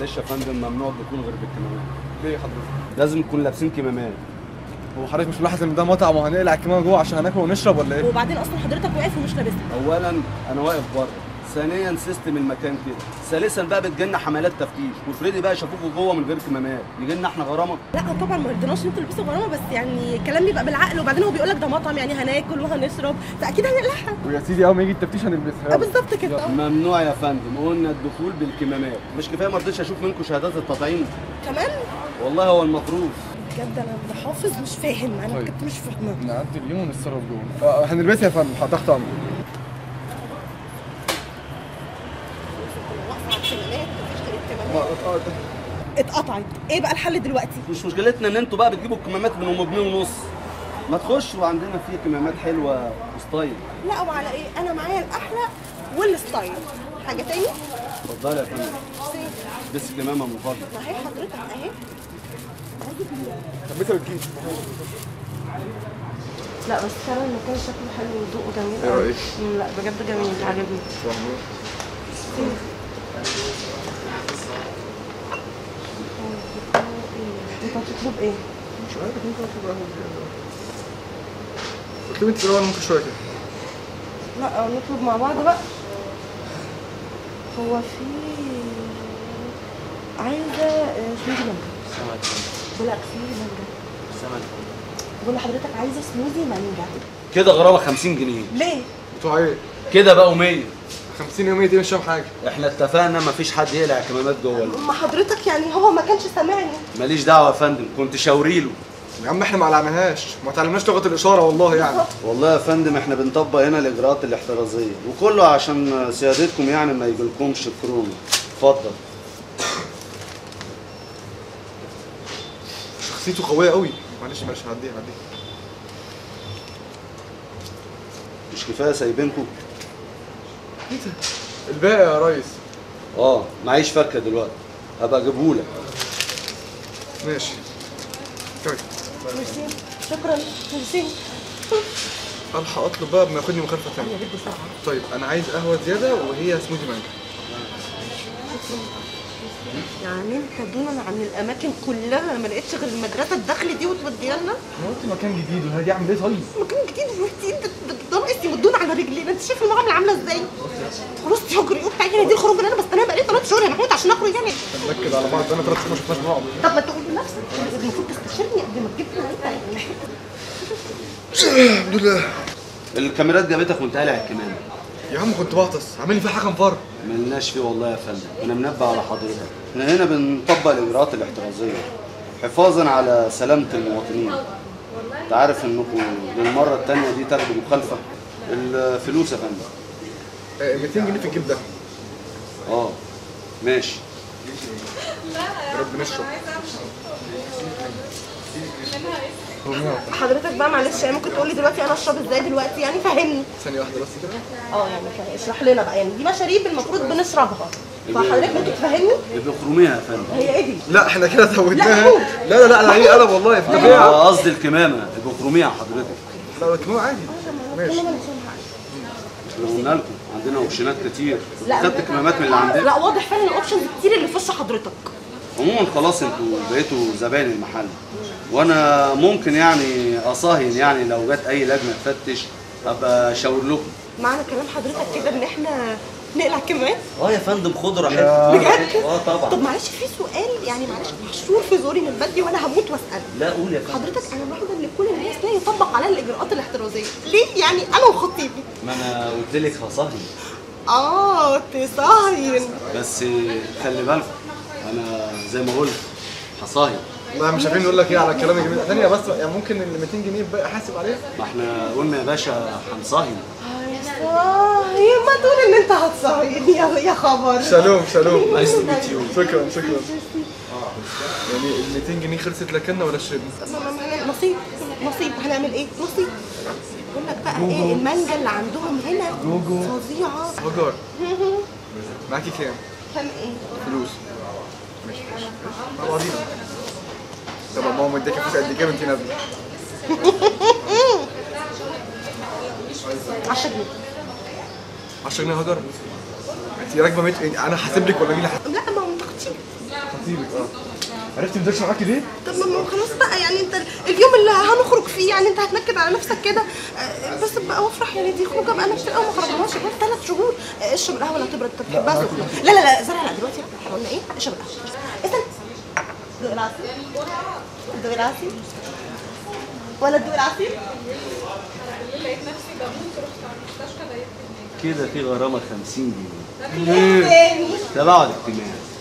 معلش يا فندم، ممنوع الدخول غير بالكمامات. ليه حضرتك؟ لازم نكون لابسين كمامات. هو حضرتك مش ملاحظ ان ده مطعم وهنقلع الكمامه جوه عشان هناكل ونشرب ولا ايه؟ وبعدين اصلا حضرتك واقف ومش لابسها. اولا انا واقف بره، ثانيا سيستم المكان كده، ثالثا بقى بتجيلنا حملات تفتيش، وافرضي بقى شافوكوا جوه من غير كمامات يجيلنا احنا غرامه. لا طبعا ما رضيناش ان انتوا تلبسوا غرامه، بس يعني الكلام يبقى بالعقل. وبعدين هو بيقول لك ده مطعم يعني هناكل وهنشرب، فاكيد هنقلعها. ويا سيدي اول ما يجي التفتيش هنلبسها. بالظبط كده. ممنوع يا فندم، قلنا الدخول بالكمامات. مش كفايه ما رضيتش اشوف منكم شهادات التطعيم كمان والله هو المفروض. بجد انا بحافظ مش فاهم، انا طيب. بجد مش فاهمه. نعدي اليوم ونتصرف جوه. هنلبسها يا فندم، تحت امرك. اتقطعت. ايه بقى الحل دلوقتي؟ مش مشكلتنا ان انتوا بقى بتجيبوا الكمامات من ام جنيه ونص. ما تخشوا عندنا في كمامات حلوه وستايل. لا وعلى ايه؟ انا معايا الاحلى والستايل. حاجه تاني؟ اتفضلي يا فندم، بس كمامه من فضلك. ما هي حضرتك اهي. ثبتها بالكيس. لا بس فعلا المكان شكله حلو وذوقه جميل ايه رايك؟ لا بجد جميل، عجبني. انت هتطلب ايه؟ مش عارف، ممكن اطلب قهوه زياده. اطلبي انت الاول، ممكن شويه كده. لا نطلب مع بعض بقى. هو في عايزه سموذي مانجا. بقول لك في مانجا. بقول لحضرتك عايزه سموذي مانجا. كده غرامه 50 جنيه. ليه؟ بتوع ايه؟ كده بقوا 100. 50 يوميه دي مش فاهم حاجه. احنا اتفقنا مفيش حد يقلع كمامات جوه. ما حضرتك يعني هو ما كانش سامعني. ماليش دعوه يا فندم، كنت شاوريله. يا عم احنا ما علمناهاش، ما تعلمناش لغه الاشاره والله يعني. والله يا فندم احنا بنطبق هنا الاجراءات الاحترازيه، وكله عشان سيادتكم يعني ما يجيلكمش كورونا. اتفضل. شخصيته قويه قوي. معلش هعديها. مش كفايه سايبينكم؟ ايه ده؟ الباقي يا ريس. معيش فكه دلوقتي، هبقى اجيبهولك. ماشي. طيب. ميرسي. شكرا. ميرسي. الحق اطلب بقى بما ياخدني مخالفه ثانيه. طيب انا عايز قهوه زياده وهي سموذي مانجا. يعني انت دونا عن الاماكن كلها ما لقيتش غير المدرسه الداخلي دي وتوديها لنا؟ ما قلت مكان جديد وهي دي عامل ايه طيب؟ مكان جديد وحتين ده ناقص يمدونا على رجلينا. انت شايف المعامله عامله ازاي؟ خلاص يا جريء تعالي، دي الخروج اللي انا بستناها بقالي 3 شهور يا محمود عشان اخرج يعني. نركز على بعض، انا 3 شهور ما شفناش بعض. طب ما تقول لنفسك المفروض تستشيرني قبل ما تجيبني انت يعني. الحمد لله. الكاميرات جابتك وانت قالع الكمامه. يا عم كنت بعطس، عامل لي فيها حاجه مفر. ملناش فيه والله يا فندم، انا منبه على حضرتك. احنا هنا بنطبق الاجراءات الاحترازيه حفاظا على سلامه المواطنين. انت عارف انكم للمره الثانيه دي تاخدوا مخالفه. الفلوس يا فندم. 200 جنيه في الجيب ده. ماشي. يا رب نشرب. حضرتك بقى معلش يعني ممكن تقول لي دلوقتي انا اشرب ازاي دلوقتي يعني؟ فهمني. ثانيه واحده بس كده. يعني اشرح لنا بقى، يعني دي مشاريب المفروض بنشربها، فحضرتك ممكن تفهمني؟ بخروميها يا فندم. هي ايه دي؟ لا احنا كده زودناها. لا انا هي قلب والله في طبيعه. قصدي الكمامه البخروميه حضرتك. لا الكمامه عادي. ماشي. احنا قلنا لكم عندنا اوبشنات كتير. خدت كمامات من اللي عندنا. لا واضح فعلا الاوبشنز كتير اللي في وش حضرتك. عموما خلاص انتوا بقيتوا زباين المحل، وانا ممكن يعني اصاهن يعني لو جت اي لجنه تفتش ابقى اشاور لكم. معنى كلام حضرتك كده ان احنا نقلع كمان؟ يا فندم خد راحتك. بجد؟ طبعا. طب معلش في سؤال يعني، معلش محشور في زوري من بدري وانا هموت واسال. لا قول يا فندم. حضرتك انا واحده من كل الناس لا يطبق عليها الاجراءات الاحترازيه، ليه يعني انا وخطيبي؟ ما انا قلت لك هصهن. تصهين. بس خلي بالكم انا زي ما قلت هصهن. لا مش عارفين نقول لك ايه على الكلام الجميل. ثانيه بس يعني ممكن ال 200 جنيه بقى حاسب عليها؟ ما احنا قلنا يا باشا هنصهن. ما تقول ان انت هتصهين يا خبر. سلام. نايس تو ميت يو. شكرا. يعني ال 200 جنيه خلصت لكنا ولا شربنا؟ نصيب هنعمل ايه؟ نصيب. بقول لك بقى ايه المانجا اللي عندهم هنا فظيعه. هجار. معاكي كام؟ كام ايه؟ فلوس. ماشي مع بعضينا. طب ماما مديكي فلوس قد كام انت نازله؟ 10 جنيه. 10 جنيه هجر؟ انت راكبه انا حاسب لك ولا مين اللي حاسب؟ لا ما هو اختي. هسيبك عرفتي ما معاكي ليه؟ طب ما خلاص بقى يعني انت اليوم اللي هنخرج فيه يعني انت هتنكد على نفسك كده بس بقى وافرح يعني دي خروجه بقى كتير قوي ما خرجناش غير 3 شهور اشرب القهوه اللي هتبرد انت بتحبها سخنه لا زرع لا دلوقتي احنا قلنا ايه اشرب القهوه استنى دوق العصير دوق العصير ولا تدوق العصير لقيت نفسي بموت رحت على المستشفى لقيت كده في غرامه 50 جنيه ايه تاني تباعد اجتماعي.